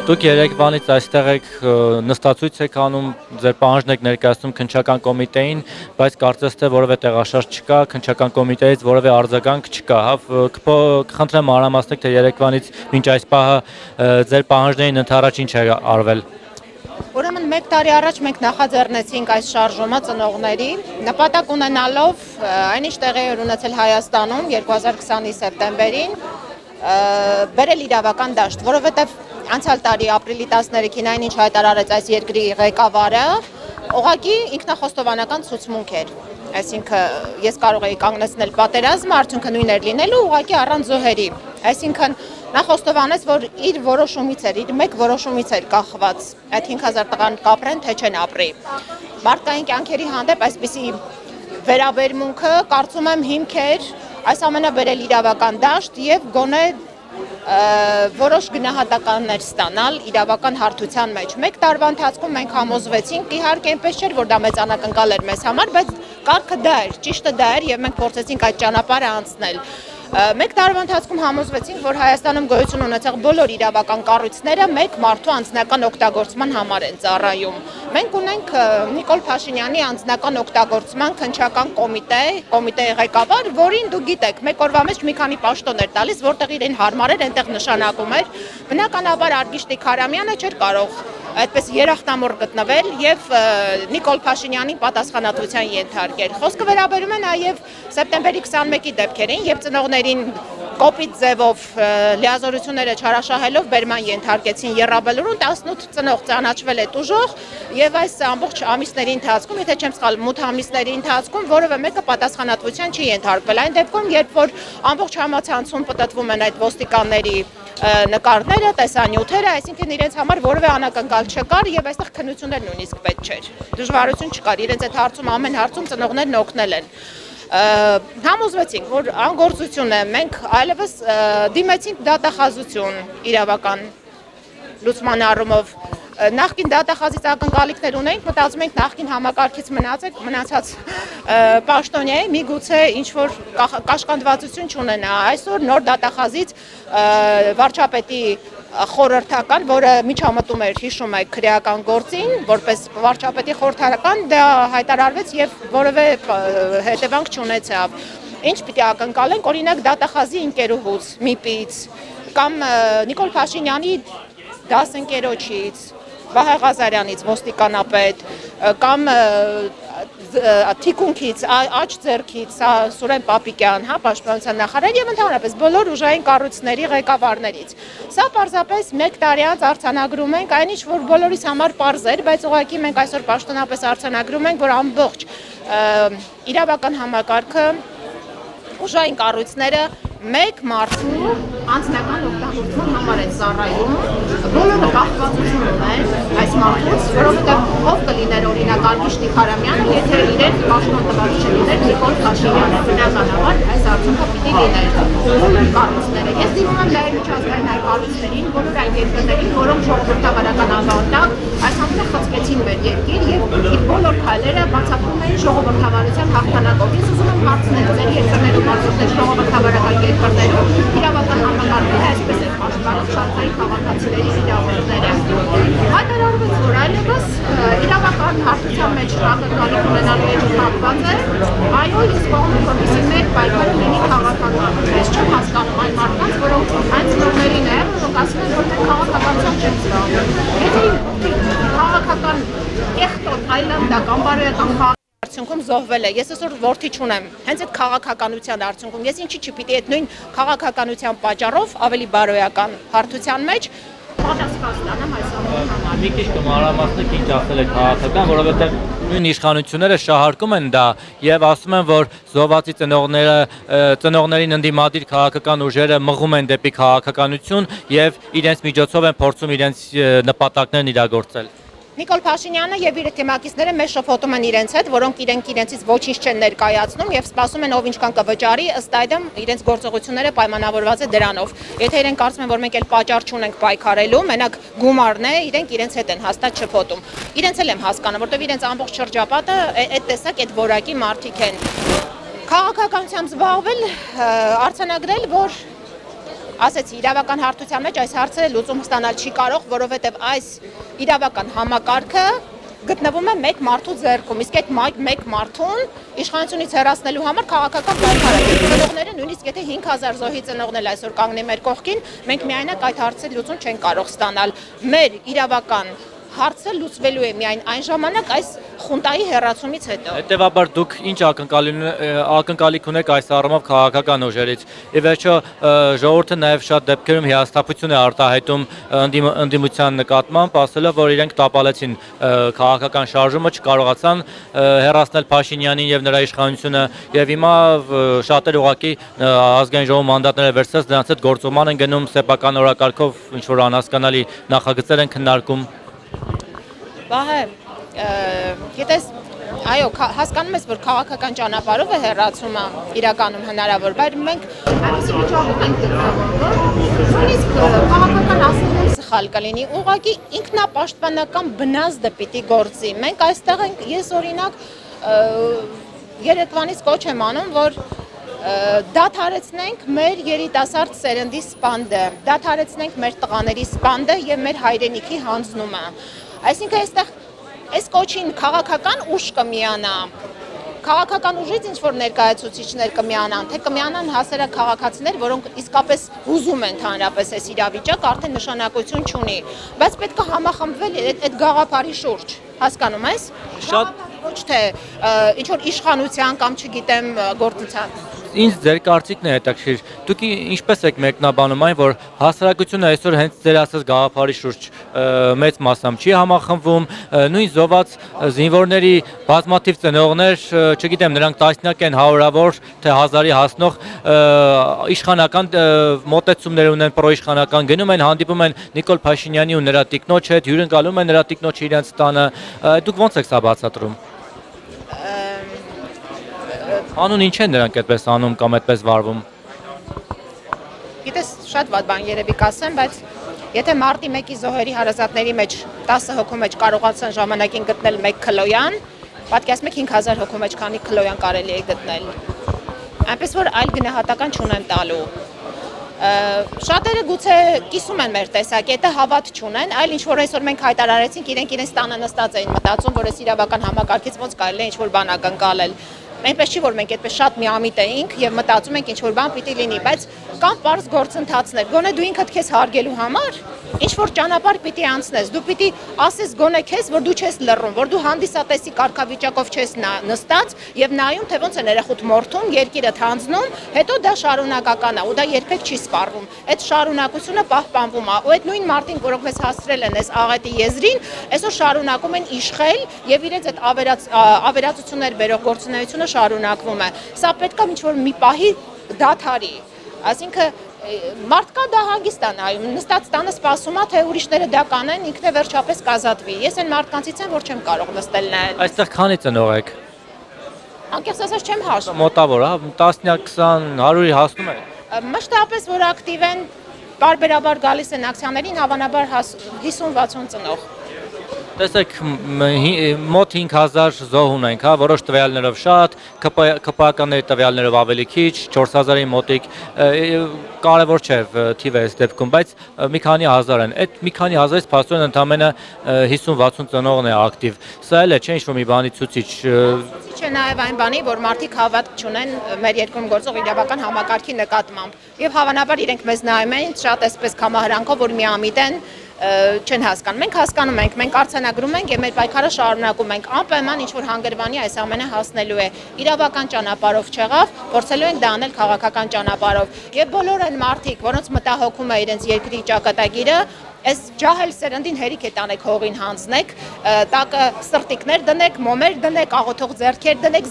Դուք երեկվանից այստեղ եք նստածույց եք անում, ձեր պահանջն եք ներկայացնում քննչական կոմիտեին, բայց կարծես թե որևէ տեղաշարժ չկա, քննչական կոմիտեից որևէ արձագանք չկա, հա, կխնդրեմ մանրամասնեք, թե երեկվանից մինչ այս պահը ձեր պահանջներին ընդառաջ ինչ է արվել։ Ուրեմն 1 տարի առաջ մենք նախաձեռնեցինք այս շարժումը ծնողների, նպատակ ունենալով այնինչ տեղի էր ունեցել Հայաստանում 2020-ի սեպտեմբերին, բերել իրավական դաշտ, որովհետև անցյալ տարի ապրիլի 13-ին այնինչ հայտարարեց այս երկրի ղեկավարը, ուղղակի ինքնախոստովանական ցուցմունք էր, այսինքն ես կարող էի կանգնեցնել պատերազմը, արդյունքը նույնն էր լինելու, ուղղակի առանց զոհերի, այսինքն նա խոստովանեց, որ իր որոշումից էր, իր մեկ որոշումից էր կախված այդ 5000 տղան կապրեն, թե չեն ապրի։ Մարդկային կյանքերի հանդեպ այսպիսի վերաբերմունքը կարծում եմ հիմք էր այս ամենը բերել իրավական դաշտ եւ գոնե որոշ գնահատականներ ստանալ իրավական հարթության մեջ։ Մեկ տարվա ընթացքում մենք համոզվեցինք, իհարկե այնպես չէր, որ դա մեծ անակնկալ էր մեզ համար, բայց կարգը դա էր, ճիշտը դա էր եւ մենք փորձեցինք այդ ճանապարհը անցնել։ Մեկ տարվա ընթացքում համոզվեցինք, որ Հայաստանում գոյություն ունեցող բոլոր իրավական կառույցները մեկ մարդու անձնական օգտագործման համար են ծառայում։ Մենք ունենք Նիկոլ Փաշինյանի անձնական օգտագործման քննչական կոմիտեի ղեկավար, որին դուք գիտեք, մեկ օրվա մեջ մի քանի պաշտոն էր տալիս, որտեղ իրեն հարմար էր, այնտեղ նշանակում էր։ Բնականաբար Արգիշտիկ Հարամյանը չէր կարող այդպես երախտամոռ գտնվել եւ Նիկոլ Փաշինյանին պատասխանատվության ենթարկել։ Խոսքը վերաբերում է նաեւ սեպտեմբերի 21-ի դեպքերին, երբ ծնողներին կոպիտ ձևով լիազորությունները չարաշահելով բերման ենթարկեցին Եռաբելուրում 18 ծնող ճանաչվել է տուժող եւ այս ամբողջ ամիսների ընթացքում, եթե չեմ սխալվում, 8 ամիսների ընթացքում որևէ մեկը պատասխանատվության չի ենթարկվել։ Այն դեպքում, երբ որ ամբողջ համացանցում պատտվում են այդ ոստիկանների նկարները, տեսանյութերը, այսինքն իրենց համար որևէ անակնկալ չկար եւ այստեղ քննություններ նույնիսկ պետք չէր։ Դժվարություն չկար, իրենց այդ հարցում ամեն հարցում ծնողներն օգնել են։ Համոզվեցինք, որ անգործություն է, մենք այլևս դիմեցինք դատախազություն իրավական լուծման առումով։ Նախկին դատախազից ակնկալիքներ ունենք, մտածում ենք նախկին համակարգից մնացած պաշտոնյա է, միգուցե ինչ-որ կաշկանդվածություն չունենա։ Այսօր նոր դատախազից վարչապետի խորհրդական, որը միջամտում էր, հիշում եք, քրեական գործին, որպես վարչապետի խորհրդական, դա հայտարարվեց եւ որևէ հետևանք չունեցավ։ Ինչ պիտի ակնկալենք, օրինակ դատախազի ընկերուհուց, ՄԻՊ-ից կամ Նիկոլ Փաշինյանի դասընկերոջից, Վահե Ղազարյանից, ոստիկանապետ, կամ թիկունքից, աջ ձեռքից, Սուրեն Պապիկյան, հա, պաշտպանության նախարար եւ ընդհանրապես բոլոր ուժային կառույցների ղեկավարներից։ Սա պարզապես 1 տարի անց արձանագրում ենք, այնինչ որ բոլորիս համար պարզ էր, բայց ուղղակի մենք այսօր պաշտոնապես արձանագրում ենք, որ ամբողջ իրավական համակարգը, ուժային կառույցները մեկ մարդու անձնական օգտագործման համար են ծառայում, բոլորը կախվածություն ունեն այս մարդուց, որովհետև ով կլիներ օրինակ Արգիշտիկ Հարամյանը, եթե իրեն պաշտոն տված չլիներ Նիկոլ Փաշինյանը, բնականաբար այս արդյունքը պիտի լիներ բոլոր կառույցները։ Ես դիմում եմ նաև միջազգային այլ կառույցներին, բոլոր այն երկրներին, որոնք ժողովրդավարական ավանդակ այս ամենը խցկեցին մեր երկիր եւ բոլոր քայլերը բացատրում էին ժողովրդավարության հաղթանակով։ Ես ուզում եմ հարցնել ձեր երկրներում արդյոք ժողովրդավարական երկրներում իրավական համակարգը այսպես է պաշտպանում շարքային քաղաքացիների իրավունքները։ Հայտարարվեց, որ այլևս իրավական հարթության մեջ ակնկալիք ունենալու հետ կապված է, այո, ես կողմ եմ, որպեսզի մեր պայքարը լինի քաղաքական։ Ես չեմ հասկանում այն մարդկանց, որոնք այն ծնողներին են, որոնք ասում են, որ մենք քաղաքականությամբ չենք զբաղվում։ Եթե քաղաքական կեղտոտ այլանդակ անբարոյական արդյունքում զոհվել է։ Ես այսօր որդի չունեմ, հենց այդ քաղաքականության արդյունքում։ Ես ինչի չպիտի այդ նույն քաղաքականության պատճառով ավելի բարոյական հարթության մեջ պատասխան ստանամ այս ամենի համար։ Մի քիչ կմանրամասնեք ինչ ասել է քաղաքական, որովհետև նույն իշխանությունները շահարկում են դա եւ ասում են, որ զոհվածի ծնողներին ընդդիմադիր քաղաքական ուժերը մղում են դեպի քաղաքականություն եւ իրենց միջոցով են փորձում իրենց նպատակներն իրագործել։ Նիկոլ Փաշինյանը եւ իր թեմակիցները մեզ շփոթում են իրենց հետ, որոնք իրենցից ոչինչ չեն ներկայացնում եւ սպասում են ով ինչքան կվճարի, ըստ այդմ իրենց գործողությունները պայմանավորված է դրանով։ Եթե իրենք կարծում են, որ մենք էլ պատճառ չունենք պայքարելու, մենակ գումարն է, իրենք իրենց հետ են հաստատ շփոթում։ Իրենց էլ եմ հասկանում, որտեղ իրենց ամբողջ շրջապատը այդ տեսակ այդ որակի մարդիկ են։ Քաղաքականությամբ զբաղվել, արձանագրել, որ ասեցի, իրավական հարթության մեջ այս հարցը լուծում ստանալ չի կարող, որովհետև այս իրավական համակարգը գտնվում է մեկ մարդու ձեռքում, իսկ այդ մեկ մարդուն իշխանությունից հեռացնելու համար քաղաքական պայքար է։ Ծնողները նույնիսկ եթե 5000 զոհի ծնողնել այսօր կանգնի մեր կողքին, մենք միայնակ այդ հարցի լուծում չենք կարող ստանալ։ Մեր իրավական հարցը լուծվելու է միայն այն ժամանակ այս խունտայի հեռացումից հետո։ Հետևաբար դուք ինչ ակնկալիք ունեք այս առումով քաղաքական ուժերից։ Ի վերջո ժողովուրդը նաև շատ դեպքերում հիասթափություն է արտահայտում ընդդիմության նկատմամբ, ասելով, որ իրենք տապալեցին քաղաքական շարժումը, չկարողացան հեռացնել Փաշինյանին եւ նրա իշխանությունը, եւ հիմա շատեր ուղղակի ազգային ժողովի մանդատները վերցրած դրանց հետ գործուղման են գնում, սեփական օրակարգով ինչ որ անհասկանալի նախագծեր են քննարկում։ Վահե, գիտես, այո, հասկանում ես, որ քաղաքական ճանապարհով է հեռացումը իրականում հնարավոր, բայց մենք այնպես վիճակում ենք գտնվում, նույնիսկ քաղաքական ասելն սխալ կլինի, ուղղակի ինքնապաշտպանական բնազդը պիտի գործի։ Մենք այստեղ ենք, ես օրինակ երեկվանից կոչ եմ անում, որ դադարեցնենք մեր երիտասարդ սերնդի սպանդը, դադարեցնենք մեր տղաների սպանդը եւ մեր հայրենիքի հանձնումը։ Այսինքն այստեղ այս կոչին քաղաքական ուժ կմիանա, քաղաքական ուժից ինչ որ ներկայացուցիչներ կմիանան, թե կմիանան հասարակաքաղաքացիներ, որոնք իսկապես հուզում են հանրապես այս իրավիճակը, արդեն նշանակություն չունի, բայց պետք է համախմբվել այդ գաղափարի շուրջ, հասկանում ես։ Շատ ոչ թե ինչ որ իշխանության կամ չգիտեմ գործության։ Ինձ ձեր կարծիքն է հետաքրքիր։ Դուք ինչպես եք մեկնաբանում այն, որ հասարակությունը այսօր հենց ձեր ասած գաղափարի շուրջ մեծ մասամբ չի համախմբվում, նույն զոհված զինվորների բազմաթիվ ծնողներ, չգիտեմ, նրանք տասնյակ են, հարյուրավոր, թե հազարի հասնող իշխանական մոտեցումներ ունեն, պրոիշխանական, գնում են, հանդիպում են Նիկոլ Փաշինյանի ու նրա տիկնոջ հետ, հյուրընկալում են նրա տիկնոջը իրենց տանը։ Դուք ո՞նց եք սա բացատրում։ Անուն ինչ են նրանք այդպես անում կամ այդպես վարվում։ Գիտես, շատ վատ բան երևի կասեմ, բայց եթե մարտի 1-ի զոհերի հարազատների մեջ 10 հոգու մեջ կարողացան ժամանակին գտնել 1 քլոյան, պատկերացնեք 5000 հոգու մեջ քանի քլոյան կարելի է գտնել։ Այնպես որ այլ գնահատական չունեմ տալու։ Շատերը գուցե կիսում են մեր տեսակետը, հավատ չունեն, այլ ինչ որ այսօր մենք հայտարարեցինք, իրենց տանը նստած էին մտածում, որ այս իրավական համակարգից ոնց կարելի է ինչ որ բան ակնկալել։ Այնպես չի, որ մենք այդպես շատ միամիտ էինք եւ մտածում ենք ինչ որ բան պիտի լինի, բայց կան པարզ գործընթացներ, գոնե դու ինքդ քեզ հարգելու համար ինչ որ ճանապարհ պիտի անցնես, դու պիտի ասես գոնե քեզ, որ դու չես լռում, որ դու հանդիսատեսի կարգավիճակով չես նստած եւ նայում, թե ոնց են երախուտ մորթում, երկիրը թանձնում, հետո դա շարունակական է ու դա երբեք չի սպառվում։ Այդ շարունակությունը պահպանվում է, ու այդ նույն մարտին, որոնք մեզ հասցրել են այս աղետի եզրին, այսօր շարունակում են իշխել եւ իրենց այդ ավերածություններ բերող գործունեությունը շարունակվում է։ Սա պետք է ինչ որ մի պահի դադարի։ Այսինքն մարդկա դա հանգիստ է նայում, նստած տանը սպասում է, թե ուրիշները դա կանեն, ինքն է վերջապես կազատվի։ Ես այն մարդկանցից եմ, որ չեմ կարող նստել նայել։ Այստեղ քանի ծնող եք։ Անկեղծ ասած չեմ հաշվում։ Մոտավոր, հա, 10-յակ, 20, 100-ի հասնում է։ Մշտապես որ ակտիվ են, բարբերաբար գալիս են ակցիաներին, հավանաբար 50-60 ծնող։ Տեսեք, մոտ 5000 զոհ ունենք, հա, որոշ տվյալներով շատ, ԿՊԱ-ականների տվյալներով ավելի քիչ, 4000-ի մոտիկ, կարևոր չէ թիվը այս դեպքում, բայց մի քանի հազար են։ Այդ մի քանի հազարից փաստորեն ընդամենը 50-60 ծնողն է ակտիվ։ Սա էլ է, չէ, ինչ-որ մի բանի ցուցիչ։ Ցուցիչ է նաև այն բանի, որ մարդիկ հավատք չունեն մեր երկրում գործող իրավական համակարգի նկատմամբ։ Եվ հավանաբար իրենք մեզ նայում են շատ այսպես կամահարանքով, որ միամիտ են, չեն հասկանում։ Մենք հասկանում ենք, մենք արձանագրում ենք եւ մեր պայքարը շարունակում ենք։ Անպայման ինչ որ հանգրվանի այս ամենը հասնելու է։ Իրավական ճանապարհով չեղավ, փորձելու ենք դա անել քաղաքական ճանապարհով։ Եվ բոլոր այն մարդիկ, որոնց մտահոգում է իրենց երկրի ճակատագիրը, այս ջահել սերնդին հերիք է տանեք հողին հանձնեք, տակը սրտիկներ դնեք, մոմեր դնեք, աղոթող ձեռքեր դնեք,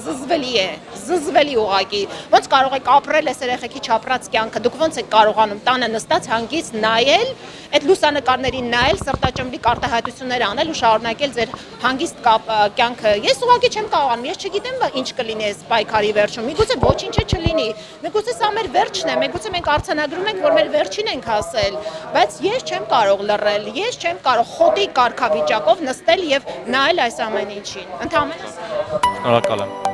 զզվելի ուղակի։ Ոնց կարող եք ապրել այս երեխեքի չապրած կյանքը, դուք ոնց եք կարողանում տանը նստած հանգիստ նայել, այդ լուսանկարներին նայել, սրտաճմլիկ արտահայտություններ անել ու շարունակել ձեր հանգիստ կյանքը։ Ես ուղղակի չեմ կարողանում, ես չգիտեմ ինչ կլինի այս պայքարի վերջում։ Միգուցե ոչինչը չլինի, միգուցե սա մեր վերջն է, միգուցե մենք արձանագրում ենք, որ մեր վերջին ենք հասել, բայց ես չեմ կարող լռել, ես չեմ կարող խոտի կարգավիճակով նստել եւ նայել այս ամեն ինչին։ Ընդհանրապես Շնորհակալ եմ։